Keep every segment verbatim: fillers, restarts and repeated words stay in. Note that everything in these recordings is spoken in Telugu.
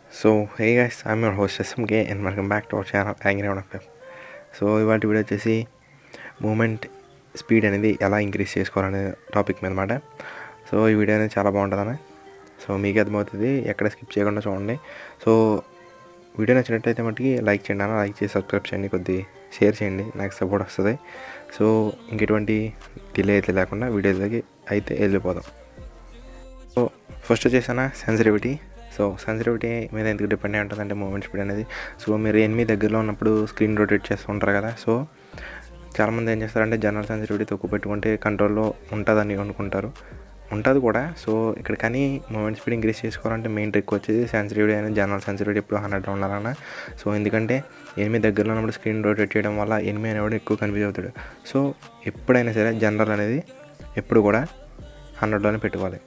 So hey guys, I'm your host S M K and welcome back to our channel Angry on F M. So ఇవాటి వీడియో వచ్చేసి మూమెంట్ స్పీడ్ అనేది ఎలా ఇంక్రీజ్ చేసుకోవాలనే టాపిక్ మీద అనమాట. సో ఈ వీడియో అనేది చాలా బాగుంటుందని సో మీకు అర్థమవుతుంది, ఎక్కడ స్కిప్ చేయకుండా చూడండి. సో వీడియో నచ్చినట్లయితే మటుకి లైక్ చేయండి అన్న, లైక్ చేసి సబ్స్క్రైబ్ చేయండి, కొద్ది షేర్ చేయండి, నాకు సపోర్ట్ వస్తుంది. సో ఇంకెటువంటి డిలే అయితే లేకుండా వీడియోలోకి అయితే వెళ్ళిపోదాం. సో ఫస్ట్ వచ్చేసాన సెన్సిటివిటీ. సో సెన్సిటివిటీ మీద ఎందుకు డిపెండ్ అయి ఉంటుందంటే మూమెంట్ స్పీడ్ అనేది. సో మీరు ఎనిమిది దగ్గరలో ఉన్నప్పుడు స్క్రీన్ రొటేట్ చేస్తూ ఉంటారు కదా. సో చాలామంది ఏం చేస్తారంటే జనరల్ సెన్సిటివిటీ తక్కువ పెట్టుకుంటే కంట్రోల్లో ఉంటుందని అనుకుంటారు, ఉంటుంది కూడా. సో ఇక్కడ కానీ మూమెంట్ స్పీడ్ ఇంక్రీజ్ చేసుకోవాలంటే మెయిన్ ట్రిక్ వచ్చేది సెన్సిటివిటీ అనేది. జనరల్ సెన్సిటివిటీ ఎప్పుడు హండ్రెడ్ ఉండాలన్నా. సో ఎందుకంటే ఎనిమిది దగ్గరలో ఉన్నప్పుడు స్క్రీన్ రొటేట్ చేయడం వల్ల ఎనిమిది అనేవాడు ఎక్కువ కన్ఫ్యూజ్ అవుతాడు. సో ఎప్పుడైనా సరే జనరల్ అనేది ఎప్పుడు కూడా హండ్రెడ్లోనే పెట్టుకోవాలి.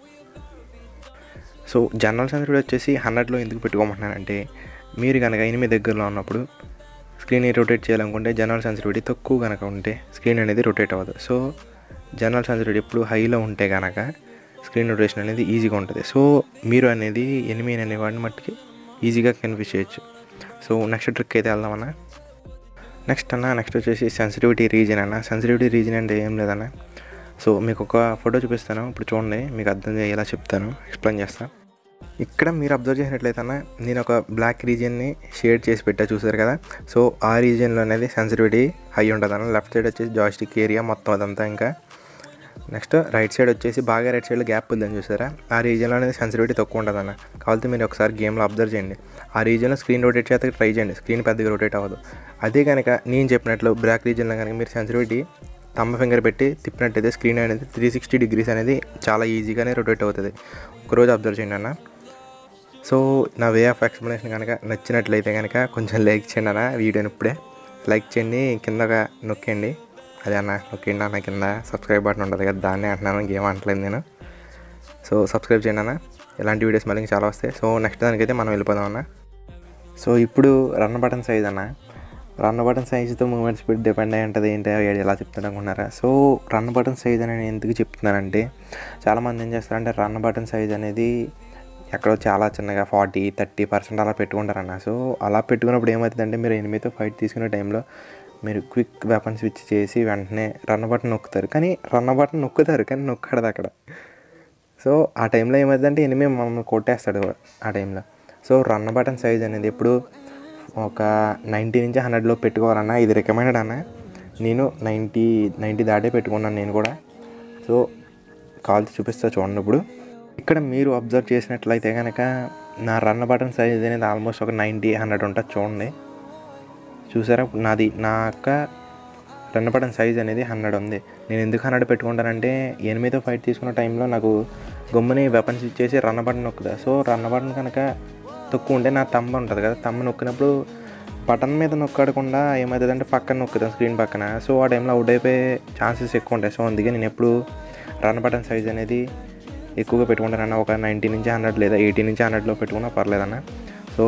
సో జనరల్ సెన్సిటివిటీ వచ్చేసి హండ్రెడ్లో ఎందుకు పెట్టుకోమంటున్నానంటే, మీరు కనుక ఎనిమిది దగ్గరలో ఉన్నప్పుడు స్క్రీన్ రొటేట్ చేయాలనుకుంటే జనరల్ సెన్సిటివిటీ తక్కువ కనుక ఉంటే స్క్రీన్ అనేది రొటేట్ అవ్వదు. సో జనరల్ సెన్సిటివిటీ ఎప్పుడు హైలో ఉంటే కనుక స్క్రీన్ రొటేషన్ అనేది ఈజీగా ఉంటుంది. సో మీరు అనేది ఎనిమిది అనేవాడిని మట్టుకి ఈజీగా కన్ఫ్యూజ్ చేయొచ్చు. సో నెక్స్ట్ ట్రిక్ అయితే వెళ్దామన్నా. నెక్స్ట్ అన్న నెక్స్ట్ వచ్చేసి సెన్సిటివిటీ రీజన్ అన్న. సెన్సిటివిటీ రీజన్ అంటే ఏం లేదన్నా. సో మీకు ఒక ఫోటో చూపిస్తాను, ఇప్పుడు చూడండి, మీకు అర్థం అయ్యేలా చెప్తాను, ఎక్స్ప్లెయిన్ చేస్తాను. ఇక్కడ మీరు అబ్జర్వ్ చేసినట్లయితే అన్న, నేను ఒక బ్లాక్ రీజియన్ని షేడ్ చేసి పెట్టా, చూసారు కదా. సో ఆ రీజియన్లో అనేది సెన్సిటివిటీ హై ఉంటుంది అన్న. లెఫ్ట్ సైడ్ వచ్చేసి జాయిస్టిక్ ఏరియా మొత్తం అదంతా. ఇంకా నెక్స్ట్ రైట్ సైడ్ వచ్చేసి బాగా రైట్ సైడ్లో గ్యాప్ ఉందని చూసారా, ఆ రీజియన్లో అనేది సెన్సిటివిటీ తక్కువ ఉంటుంది అన్న. కావాలంటే మీరు ఒకసారి గేమ్లో అబ్జర్వ్ చేయండి, ఆ రీజియన్లో స్క్రీన్ రొటేట్ చేస్తే ట్రై చేయండి, స్క్రీన్ పెద్దగా రొటేట్ అవ్వదు. అదే కనుక నేను చెప్పినట్లు బ్లాక్ రీజియన్లో కనుక మీరు సెన్సిటివిటీ తమ్మ ఫింగర్ పెట్టి తిప్పినట్టయితే స్క్రీన్ అనేది త్రీ సిక్స్టీ డిగ్రీస్ అనేది చాలా ఈజీగానే రొటేట్ అవుతుంది. ఒకరోజు అబ్జర్వ్ చేయండి అన్న. సో నా వే ఆఫ్ ఎక్స్ప్లెనేషన్ కనుక నచ్చినట్లయితే కనుక కొంచెం లైక్ చేయండి అన్న. వీడియోని ఇప్పుడే లైక్ చేయండి, కిందగా నొక్కండి, అదే అన్న నొక్కండి అన్న, కింద సబ్స్క్రైబ్ బటన్ ఉంటుంది కదా, దాన్నే అంటున్నాను, గేమ్ అంటలేదు నేను. సో సబ్స్క్రైబ్ చేయండి అన్న, ఇలాంటి వీడియోస్ మళ్ళీ చాలా వస్తాయి. సో నెక్స్ట్ దానికైతే మనం వెళ్ళిపోదాం అన్న. సో ఇప్పుడు రన్ బటన్ సైజ్ అన్న. రన్ బటన్ సైజుతో మూమెంట్ స్పీడ్ డిపెండ్ అయి ఉంటుంది. ఏంటి ఎలా చెప్తాను అనుకున్నారా. సో రన్ బటన్ సైజ్ అని నేను ఎందుకు చెప్తున్నానంటే, చాలామంది ఏం చేస్తారంటే రన్ బటన్ సైజ్ అనేది ఎక్కడో చాలా చిన్నగా ఫార్టీ థర్టీ పర్సెంట్ అలా పెట్టుకుంటారన్న. సో అలా పెట్టుకున్నప్పుడు ఏమవుతుందంటే, మీరు ఎనిమిదితో ఫైట్ తీసుకునే టైంలో మీరు క్విక్ వెపన్ స్విచ్ చేసి వెంటనే రన్ బటన్ నొక్కుతారు. కానీ రన్ బటన్ నొక్కుతారు కానీ నొక్కడదు అక్కడ. సో ఆ టైంలో ఏమవుతుందంటే ఎనిమిది మమ్మల్ని కొట్టేస్తాడు ఆ టైంలో. సో రన్ బటన్ సైజ్ అనేది ఎప్పుడు ఒక నైంటీ నుంచి హండ్రెడ్లో పెట్టుకోవాలన్నా. ఇది రికమెండెడ్ అన్న, నేను నైంటీ నైంటీ దాటే పెట్టుకున్నాను నేను కూడా. సో కాల్చి చూపిస్తా చూడండి. ఇప్పుడు ఇక్కడ మీరు అబ్జర్వ్ చేసినట్లయితే కనుక నా రన్ బటన్ సైజ్ అనేది ఆల్మోస్ట్ ఒక నైంటీ హండ్రెడ్ ఉంటుంది చూడండి, చూసారా. నాది నా యొక్క రన్ బటన్ సైజ్ అనేది హండ్రెడ్ ఉంది. నేను ఎందుకు హండ్రెడ్ పెట్టుకుంటానంటే, ఎనిమిదితో ఫైట్ తీసుకున్న టైంలో నాకు గమ్ముని వెపన్స్ ఇచ్చేసి రన్ బటన్ నొక్కుదా. సో రన్ బటన్ కనుక తక్కువ ఉంటే నా తమ్మ ఉంటుంది కదా, తమ్మ నొక్కినప్పుడు బటన్ మీద నొక్కడకుండా ఏమవుతుందంటే పక్కన నొక్కుతాం, స్క్రీన్ పక్కన. సో ఆ టైంలో అవుట్ అయిపోయే ఛాన్సెస్ ఎక్కువ ఉంటాయి. సో అందుకే నేను ఎప్పుడు రన్ బటన్ సైజ్ అనేది ఎక్కువగా పెట్టుకుంటానన్న. ఒక నైంటీ నుంచి హండ్రెడ్ లేదా ఎయిటీ నుంచి హండ్రెడ్లో పెట్టుకున్నా పర్లేదన్న. సో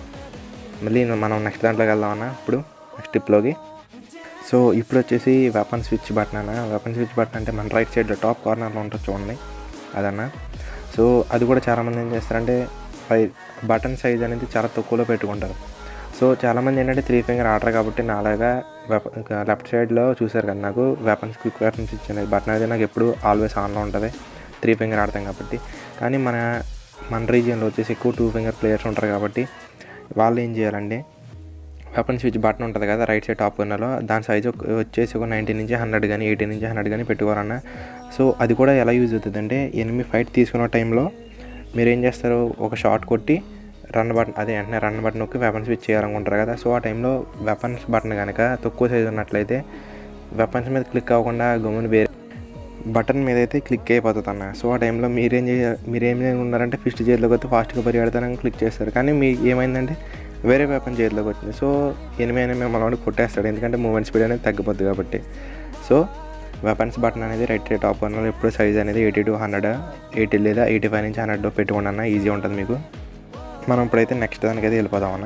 మళ్ళీ మనం నెక్స్ట్ దాంట్లోకి వెళ్దామన్న. ఇప్పుడు నెక్స్ట్ టిప్లోకి. సో ఇప్పుడు వచ్చేసి వెపన్ స్విచ్ బటన్ అన్న. వెపన్ స్విచ్ బటన్ అంటే మన రైట్ సైడ్లో టాప్ కార్నర్లో ఉంటుంది చూడండి, అదన్న. సో అది కూడా చాలామంది ఏం చేస్తారంటే ఫైవ్ బటన్ సైజ్ అనేది చాలా తక్కువలో పెట్టుకుంటారు. సో చాలామంది ఏంటంటే త్రీ ఫింగర్ ఆర్డర్ కాబట్టి నాలాగా వెపన్ లెఫ్ట్ సైడ్లో చూసారు కదా, నాకు వెపన్స్ క్విక్ వెపన్స్ ఇచ్చింది బటన్ అనేది నాకు ఎప్పుడు ఆల్వేస్ ఆన్లో ఉంటుంది, త్రీ ఫింగర్ ఆడతాం కాబట్టి. కానీ మన మన రీజియన్లో వచ్చేసి ఎక్కువ టూ ఫింగర్ ప్లేయర్స్ ఉంటారు కాబట్టి వాళ్ళు ఏం చేయాలంటే వెపన్ స్విచ్ బటన్ ఉంటుంది కదా రైట్ సైడ్ టాప్ కార్నర్లో, దాని సైజు వచ్చేసి ఒక నైంటీ నుంచి హండ్రెడ్ కానీ ఎయిటీ నుంచి హండ్రెడ్ కానీ పెట్టుకోవాలన్న. సో అది కూడా ఎలా యూజ్ అవుతుంది అంటే, ఎనిమిది ఫైట్ తీసుకున్న టైంలో మీరు ఏం చేస్తారు, ఒక షాట్ కొట్టి రన్ బటన్ అదే వెంటనే రన్ బటన్ నొక్కి వెపన్స్ స్విచ్ చేయాలనుకుంటారు కదా. సో ఆ టైంలో వెపన్స్ బటన్ కనుక తక్కువ సైజు ఉన్నట్లయితే వెపన్స్ మీద క్లిక్ అవ్వకుండా గమ్మున వేరే బటన్ మీద అయితే క్లిక్ అయిపోతుంది అన్న. సో ఆ టైంలో మీరేం చేయ మీరేం ఉన్నారంటే ఫిస్ట్ చేతిలోకి వస్తే ఫాస్ట్గా పరిగెడతానని క్లిక్ చేస్తారు. కానీ మీ ఏమైందంటే వేరే వెపన్ చేతిలోకి వచ్చింది. సో ఎనిమిది అనేది మిమ్మల్ని కొట్టేస్తాడు, ఎందుకంటే మూమెంట్ స్పీడ్ అనేది తగ్గిపోద్ది కాబట్టి. సో వెపన్స్ బటన్ అనేది రైట్ సైడ్ టాప్ కార్నర్లో ఎప్పుడు సైజ్ అనేది ఎయిటీ టు హండ్రెడ్ ఎయిటీ లేదా ఎయిటీ ఫైవ్ నుంచి హండ్రెడ్లో పెట్టుకోండి అన్న, ఈజీ ఉంటుంది మీకు. మనం ఇప్పుడైతే నెక్స్ట్ దానికైతే వెళ్ళిపోదామన్న.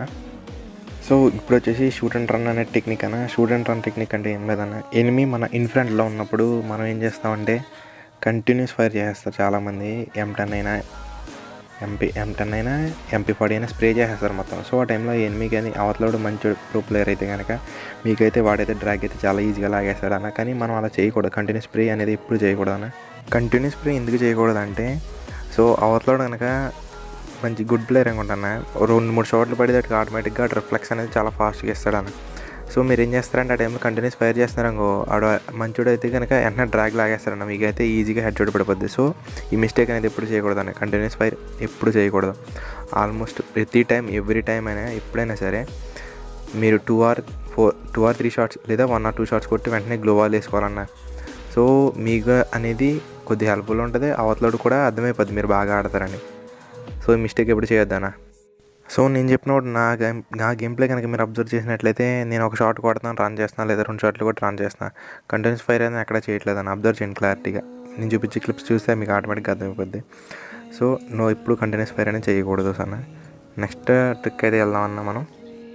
సో ఇప్పుడు వచ్చేసి షూట్ అండ్ రన్ అనే టెక్నిక్ అన్న. షూట్ అండ్ రన్ టెక్నిక్ అంటే ఏం లేదన్న, ఎనిమి మన ఇన్ ఫ్రంట్లో ఉన్నప్పుడు మనం ఏం చేస్తామంటే కంటిన్యూస్ ఫైర్ చేస్తారు చాలామంది, ఎం టెన్ అయినా ఎంపీ ఎం టెన్ అయినా ఎంపీ ఫార్టీ అయినా స్ప్రే చేసేస్తారు మొత్తం. సో ఆ టైంలో ఎనిమి కానీ అవతలోడు మంచి ప్రో ప్లేయర్ అయితే కనుక మీకైతే వాడైతే డ్రాగ్ అయితే చాలా ఈజీగా లాగేస్తాడు అన్న. కానీ మనం అలా చేయకూడదు. కంటిన్యూస్ స్ప్రే అనేది ఎప్పుడు చేయకూడదు అన్న. కంటిన్యూస్ స్ప్రే ఎందుకు చేయకూడదు అంటే, సో అవతలోడు కనుక మంచి గుడ్ ప్లేయర్ అనుకుంటాను, రెండు మూడు షాట్లు పడేదానికి ఆటోమేటిక్గా రిఫ్లెక్స్ అనేది చాలా ఫాస్ట్గా ఇస్తాడు అన్న. సో మీరు ఏం చేస్తారంటే ఆ టైంలో కంటిన్యూస్ ఫైర్ చేస్తున్నారనుకో, ఆడ మంచోడు అయితే కనుక వెంటనే డ్రాగ్ లాగేస్తారన్న, మీకైతే ఈజీగా హెడ్ షాట్ పడిపోద్ది. సో ఈ మిస్టేక్ అనేది ఎప్పుడు చేయకూడదు అన్న. కంటిన్యూస్ ఫైర్ ఎప్పుడు చేయకూడదు. ఆల్మోస్ట్ ప్రతి టైం ఎవ్రీ టైం అయినా ఎప్పుడైనా సరే మీరు two or four two or three shots లేదా వన్ ఆర్ టూ షాట్స్ కొట్టి వెంటనే గ్లో వాల్ వేసుకోవాలన్న. సో మీకు అనేది కొద్దిగా హెల్ప్ఫుల్ ఉంటుంది, అవతలోడు కూడా అర్థమైపోద్ది మీరు బాగా ఆడతారని. సో ఈ మిస్టేక్ ఎప్పుడు చేయొద్దన్న. సో నేను చెప్పినప్పుడు నా గేమ్ నా గేమ్ ప్లే కనుక మీరు అబ్జర్వ్ చేసినట్లయితే నేను ఒక షాట్ కొడతాను, రన్ చేస్తాను, లేదా రెండు షాట్లు కూడా రన్ చేస్తాను. కంటిన్యూస్ ఫైర్ అనేది ఎక్కడ చేయట్లేదు అని అబ్జర్వ్ చేయండి క్లారిటీగా. నేను చూపించే క్లిప్స్ చూస్తే మీకు ఆటోమేటిక్గా అర్థమైపోద్ది. సో నువ్వు ఇప్పుడు కంటిన్యూస్ ఫైర్ అనేది చేయకూడదు సన్న. నెక్స్ట్ ట్రిక్ అయితే వెళ్దామన్నా మనం.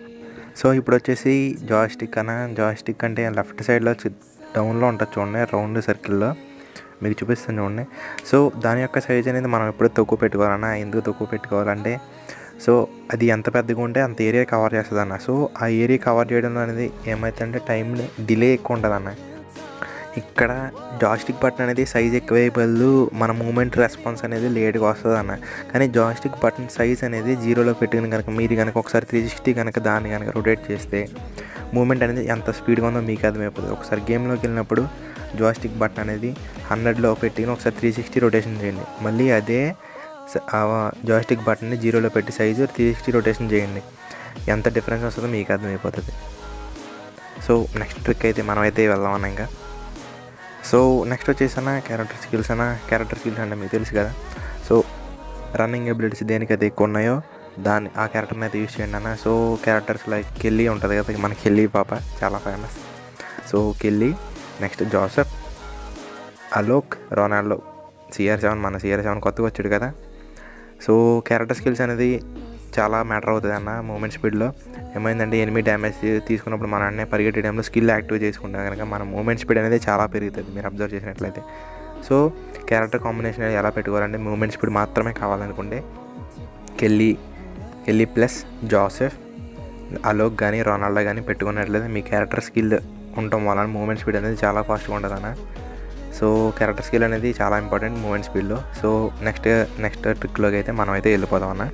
సో ఇప్పుడు వచ్చేసి జాయ్స్టిక్ అన్న. జాయ్స్టిక్ అంటే లెఫ్ట్ సైడ్లో డౌన్లో ఉంటుంది చూడండి, రౌండ్ సర్కిల్లో మీకు చూపిస్తాను చూడండి. సో దాని యొక్క సైజ్ అనేది మనం ఎప్పుడు తక్కువ పెట్టుకోవాలన్నా. ఎందుకు తక్కువ పెట్టుకోవాలంటే, సో అది ఎంత పెద్దగా ఉంటే అంత ఏరియా కవర్ చేస్తుంది అన్న. సో ఆ ఏరియా కవర్ చేయడంలో అనేది ఏమవుతుందంటే టైం డిలే ఎక్కువ ఉంటుంది అన్న. ఇక్కడ జాయ్స్టిక్ బటన్ అనేది సైజ్ ఎక్కువైపోయి మన మూమెంట్ రెస్పాన్స్ అనేది లేట్గా వస్తుంది అన్న. కానీ జాయ్స్టిక్ బటన్ సైజ్ అనేది జీరోలో పెట్టుకుని కనుక మీరు కనుక ఒకసారి త్రీ సిక్స్టీ కనుక దాన్ని కనుక రొటేట్ చేస్తే మూమెంట్ అనేది ఎంత స్పీడ్గా ఉందో మీకు అర్థమైపోతుంది. ఒకసారి గేమ్లోకి వెళ్ళినప్పుడు జాయ్స్టిక్ బటన్ అనేది హండ్రెడ్లో పెట్టుకుని ఒకసారి త్రీ సిక్స్టీ రొటేషన్ చేయండి. మళ్ళీ అదే జాయ్స్టిక్ బటన్ని జీరోలో పెట్టి సైజు త్రీ సిక్స్టీ రొటేషన్ చేయండి. ఎంత డిఫరెన్స్ వస్తుందో మీకు అర్థమైపోతుంది. సో నెక్స్ట్ ట్రిక్ అయితే మనం అయితే వెళ్దామన్నా ఇంకా. సో నెక్స్ట్ వచ్చేసన్నా క్యారెక్టర్ స్కిల్స్ అన్న. క్యారెక్టర్ స్కిల్స్ అంటే మీకు తెలుసు కదా. సో రన్నింగ్ ఎబిలిటీస్ దేనికైతే ఎక్కువ ఉన్నాయో దాన్ని ఆ క్యారెక్టర్ని అయితే యూజ్ చేయండి అన్న. సో క్యారెక్టర్స్ లైక్ కెల్లీ ఉంటుంది కదా, మన కెల్లీ పాప చాలా famous. So Kelly, next Joseph, Alok, Ronaldo, CR seven మన సిఆర్ సెవెన్ కొత్తగా వచ్చాడు కదా. సో క్యారెక్టర్ స్కిల్స్ అనేది చాలా మ్యాటర్ అవుతుంది అన్న. మూమెంట్ స్పీడ్లో ఏమైందంటే ఎనిమిది డ్యామేజ్ తీసుకున్నప్పుడు మన అన్నీ పరిగెట్టే టైంలో స్కిల్ యాక్టివ్ చేసుకుంటాం కనుక మన మూమెంట్ స్పీడ్ అనేది చాలా పెరుగుతుంది మీరు అబ్జర్వ్ చేసినట్లయితే. సో క్యారెక్టర్ కాంబినేషన్ అనేది ఎలా పెట్టుకోవాలంటే మూమెంట్ స్పీడ్ మాత్రమే కావాలనుకుంటే Kelly Kelly plus Joseph, Alok కానీ రొనాల్డో కానీ పెట్టుకున్నట్లయితే మీ క్యారెక్టర్ స్కిల్ ఉండటం వలన మూమెంట్ స్పీడ్ అనేది చాలా ఫాస్ట్గా ఉంటుంది అన్న. సో క్యారెక్టర్ స్కిల్ అనేది చాలా ఇంపార్టెంట్ మూమెంట్ స్పీడ్లో. సో నెక్స్ట్ నెక్స్ట్ ట్రిక్లోకి అయితే మనం అయితే వెళ్ళిపోదాం అన్న.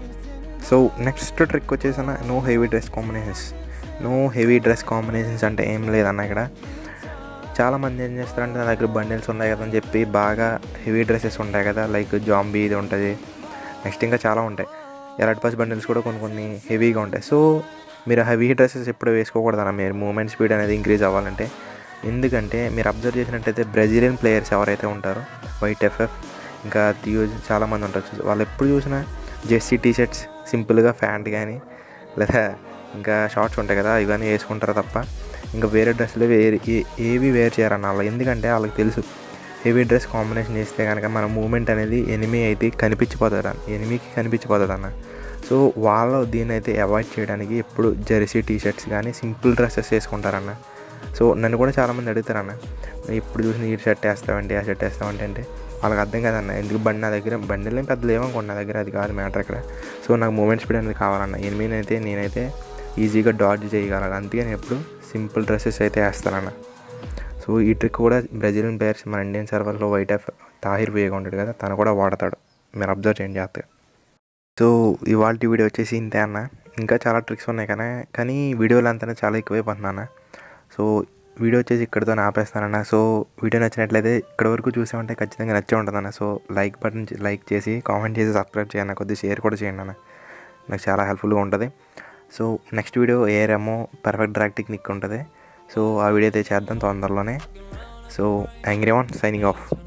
సో నెక్స్ట్ ట్రిక్ వచ్చేసి అన్న no heavy dress combinations. No heavy dress combinations అంటే ఏం లేదన్న. ఇక్కడ చాలామంది ఏం చేస్తారంటే నా దగ్గర బండిల్స్ ఉన్నాయి కదా అని చెప్పి బాగా హెవీ డ్రెస్సెస్ ఉంటాయి కదా, లైక్ జాంబీ ఇది ఉంటుంది, నెక్స్ట్ ఇంకా చాలా ఉంటాయి. ఎలర్ట్ పాస్ బండిల్స్ కూడా కొన్ని కొన్ని హెవీగా ఉంటాయి. సో మీరు హెవీ డ్రెస్సెస్ ఎప్పుడు వేసుకోకూడదన్న మీరు మూమెంట్ స్పీడ్ అనేది ఇంక్రీజ్ అవ్వాలంటే. ఎందుకంటే మీరు అబ్జర్వ్ చేసినట్టయితే బ్రెజిలియన్ ప్లేయర్స్ ఎవరైతే ఉంటారో వైట్ ఎఫ్ఎఫ్ ఇంకా థియోజ్ చాలామంది ఉంటారు, వాళ్ళు ఎప్పుడు చూసినా జెర్సీ టీషర్ట్స్ సింపుల్గా ప్యాంట్ కానీ లేదా ఇంకా షార్ట్స్ ఉంటాయి కదా ఇవన్నీ వేసుకుంటారు తప్ప ఇంకా వేరే డ్రెస్సులు వేరే ఏవి వేర్ చేయరన్న వాళ్ళు. ఎందుకంటే వాళ్ళకి తెలుసు హెవీ డ్రెస్ కాంబినేషన్ చేస్తే కనుక మన మూమెంట్ అనేది ఎనిమీ అయితే కనిపించిపోతుంది అన్న, ఎనిమీకి కనిపించిపోతుంది అన్న. సో వాళ్ళు దీన్ని అయితే అవాయిడ్ చేయడానికి ఎప్పుడు జెర్సీ టీషర్ట్స్ కానీ సింపుల్ డ్రెస్సెస్ వేసుకుంటారన్న. సో నన్ను కూడా చాలామంది అడుగుతారన్న, ఎప్పుడు చూసిన ఈ షర్ట్ వేస్తామంటే ఆ షర్ట్ వేస్తామంటే అంటే వాళ్ళకి అర్థం కాదన్న. ఎందుకు బండి నా దగ్గర బండిలో పెద్దలు ఏమనుకోండి నా దగ్గర, అది కాదు మ్యాటర్ అక్కడ. సో నాకు మూమెంట్ స్పీడ్ అనేది కావాలన్న, ఎనిమిది అయితే నేనైతే ఈజీగా డాడ్జ్ చేయగలను, అందుకే నేను ఎప్పుడు సింపుల్ డ్రెస్సెస్ అయితే వేస్తానన్న. సో ఈ ట్రిక్ కూడా బ్రెజిలియన్ ప్లేయర్స్ మన ఇండియన్ సర్వర్లో వైట్ ఎఫ్ తాహిర్ వేగా ఉంటాడు కదా తను కూడా వాడతాడు, మీరు అబ్జర్వ్ చేయండి జాగ్రత్తగా. సో ఇవాళ వీడియో వచ్చేసి ఇంతే అన్న. ఇంకా చాలా ట్రిక్స్ ఉన్నాయి కానీ కానీ వీడియోలు అంతా చాలా ఎక్కువైపోతున్నాను. సో వీడియో వచ్చేసి ఇక్కడితో ఆపేస్తానన్న. సో వీడియో నచ్చినట్లయితే ఇక్కడ వరకు చూసామంటే ఖచ్చితంగా నచ్చే ఉంటుందన్న. సో లైక్ బటన్ లైక్ చేసి కామెంట్ చేసి సబ్స్క్రైబ్ చేయండి, కొద్దిగా షేర్ కూడా చేయండి అన్న, నాకు చాలా హెల్ప్ఫుల్గా ఉంటుంది. సో నెక్స్ట్ వీడియో ఏరేమో పర్ఫెక్ట్ డ్రాగ్ టెక్నిక్ ఉంటుంది. సో ఆ వీడియో అయితే చేద్దాం తొందరలోనే. So angry one signing of.